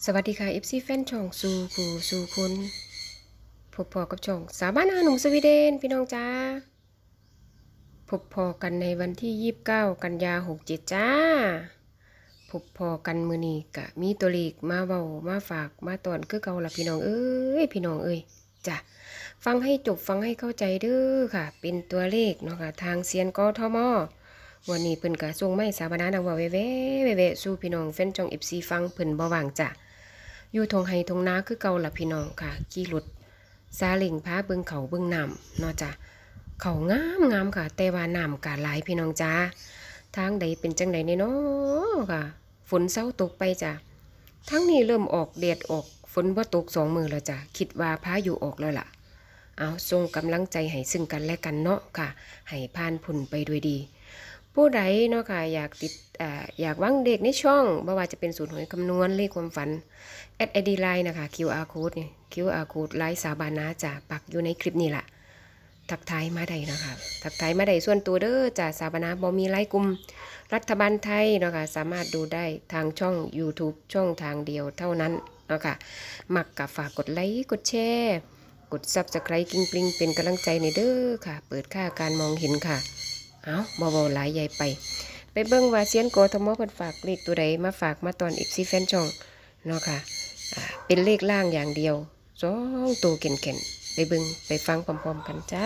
สวัสดีค่ะ FC แฟนช่องสู่ผู้สู่คนพบพอกับช่องสาบ้านหนุ่มสวีเดนพี่น้องจ้าพบพอกันในวันที่29กันยา67จ้าพบพอกันมื้อนี้กะมีตัวเลขมาเว้ามาฝากมาตอนคือเก่าล่ะพี่น้องเอ้ยพี่น้องเอ้ยจ้ะฟังให้จบฟังให้เข้าใจเด้อค่ะเป็นตัวเลขเนาะค่ะทางเซียนกทมวันนี้เพิ่นก็ส่งไม้สาบานานำว่าแว่ๆสู่พี่น้องแฟนช่อง FC ฟังเพิ่นบ่ว่างจ้ะอยู่ทงไห้ทงนาคือเก่าล่ะพี่น้องค่ะขี่รถซาเล้งพาเบิ่งเขาเบิ่งน้ำเนาะจ้ะเขางามค่ะแต่ว่าน้ำกะหลายพี่น้องจ้าทางใดเป็นจังใดเนาะค่ะฝนเศร้าตกไปจ้ะทั้งนี้เริ่มออกแดดออกฝนบ่ตก2 มื้อแล้วจ้ะคิดว่าพายุออกแล้วล่ะเอาส่งกำลังใจให้ซึ่งกันและกันเนาะค่ะให้ผ่านพ้นไปด้วยดีผู้ใดเนาะค่ะอยากวางเด็กในช่องบ่ว่าจะเป็นสูตรหวยคำนวณเลขความฝันแอดไอดีไลน์นะคะ QR code นี่ QR code ไลน์สาบานาจะปักอยู่ในคลิปนี้ล่ะทักทายมาได้นะคะทักทายมาได้ส่วนตัวเด้อจ่าสาบานาบ่มีไลน์กลุ่มรัฐบาลไทยเนาะค่ะสามารถดูได้ทางช่อง YouTube ช่องทางเดียวเท่านั้นเนาะค่ะมักกับฝากกดไลค์กดแชร์กด Subscribe กริ๊งๆเป็นกำลังใจในเด้อค่ะเปิดค่าการมองเห็นค่ะเอาเบาๆหลายใหญ่ไปเบิ่งว่าเซียนกทมเพิ่นฝากเลขตัวใดมาฝากมาตอน FC แฟนช่องเนาะค่ะเป็นเลขล่างอย่างเดียว2 ตัวเก่นๆไปเบิ่งไปฟังพร้อมๆกันจ้า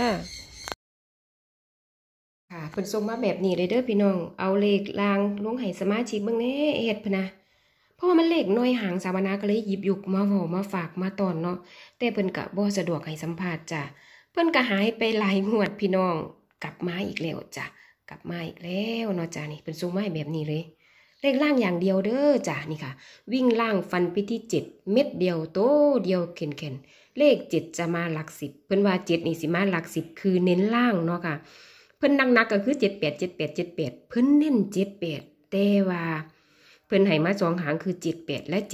ค่ะเพิ่นส่งมาแบบนี้เลยเด้อพี่น้องเอาเลขล่างลงให้สมาชิกเบิ่งแหน่เฮ็ดพะนะเพราะว่ามันเลขน้อยหางสาวนาก็เลยหยิบยุกมาเว้ามาฝากมาตอนเนาะแต่เพิ่นก็บ่สะดวกให้สัมภาษณ์จ้ะเพิ่นก็หายไปหลายงวดพี่น้องกลับมาอีกแล้วจ้ะกลับมาอีกแล้วเนาะจ้ะนี่เพิ่นส่งมาให้แบบนี้เลยเลขล่างอย่างเดียวเด้อจ้ะนี่ค่ะวิ่งล่างฟันไปที่7เม็ดเดียวโตเดียวเข็นๆเลข7จะมาหลัก10เพิ่นว่า7นี่สิมาหลัก10คือเน้นล่างเนาะค่ะเพิ่นนักๆก็คือ78เพิ่นเน้น78แต่ว่าเพิ่นให้มา2หางคือ78และ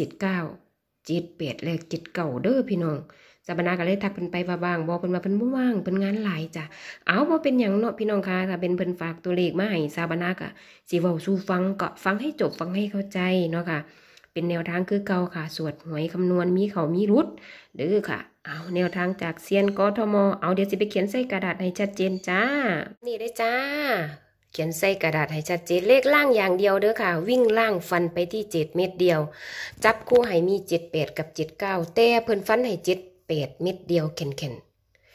79และ79เด้อพี่น้องสาบนาก็เลยทักเพิ่นไปว่าบ้างบอกเพิ่นว่าเพิ่นบ่ว่างเพิ่นงานหลายจ้ะเอาบ่เป็นหยังเนาะพี่น้องค่ะถ้าเป็นเพิ่นฝากตัวเลขมาให้สาบนาก็สิเว้าสู่ฟังก็ฟังให้จบฟังให้เข้าใจเนาะค่ะเป็นแนวทางคือเก่าค่ะสวดหวยคำนวณมีเข้ามีรุดเด้อค่ะเอาแนวทางจากเซียนกทมเอาเดี๋ยวสิไปเขียนใส่กระดาษให้ชัดเจนจ้านี่ได้จ้าเขียนใส่กระดาษให้ชัดเจนเลขล่างอย่างเดียวเด้อค่ะวิ่งล่างฟันไปที่7เม็ดเดียวจับคู่ให้มี78กับ79แต่เพิ่นฟันให้78เม็ดเดียวเข็น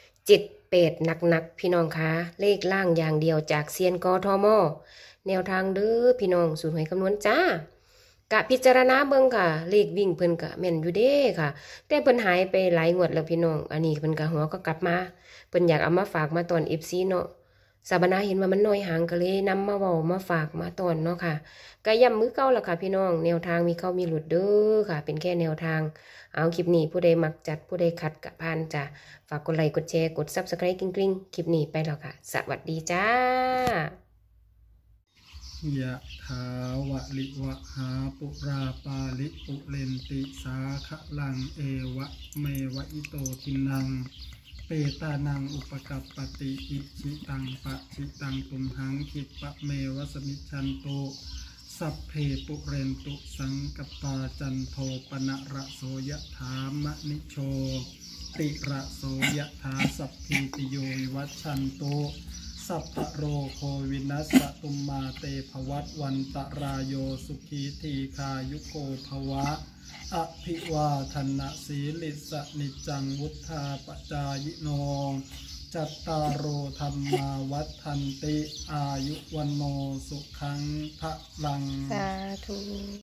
78หนักพี่น้องคะเลขล่างอย่างเดียวจากเซียนกทมแนวทางเด้อพี่น้องสูตรหวยคำนวณจ้ากะพิจารณาเบิ่งค่ะเลขวิ่งเพิ่นกะแม่นอยู่เด้ค่ะแต่เพิ่นหายไปหลายงวดแล้วพี่น้องอันนี้เพิ่นกะหัวก็กลับมาเพิ่นอยากเอามาฝากมาตอน FC เนาะสาบนาเห็นว่ามันน้อยหางก็เลยนำมาเว้ามาฝากมาตอนเนาะค่ะก็ย้ำมือเก่าล่ะค่ะพี่น้องแนวทางมีเข้ามีหลุดเด้อค่ะเป็นแค่แนวทางเอาคลิปนี้ผู้ใดมักจัดผู้ใดขัดกะผ่านจ้ะฝากกดไลค์กดแชร์กด Subscribe กริ๊งๆคลิปนี้ไปแล้วค่ะสวัสดีจ้ายะถาวะลิวะหาปุราปาลิปุเรนติสาคะลังเอวะเมวะอิโตทินังเปตานังอุปกัปปติอิชิตังปะชิตังตุมหังคิปะเมวะสมิชันโตสัพเพปุเรนตุสังกปาจันโทปนะระโสยะถามะนิโชติระโสยะถาสัพพิติโยวัชชันโตสัพพโรโควินัสตุมมาเตภวัตวันตรายโยสุขีทีคายุโกภวะอภิวาทนะสีลิสนิจังวุธาปจายโนจัตตารโอธรรมาวัฏันติอายุวันโนสุขังพะลังสาธุ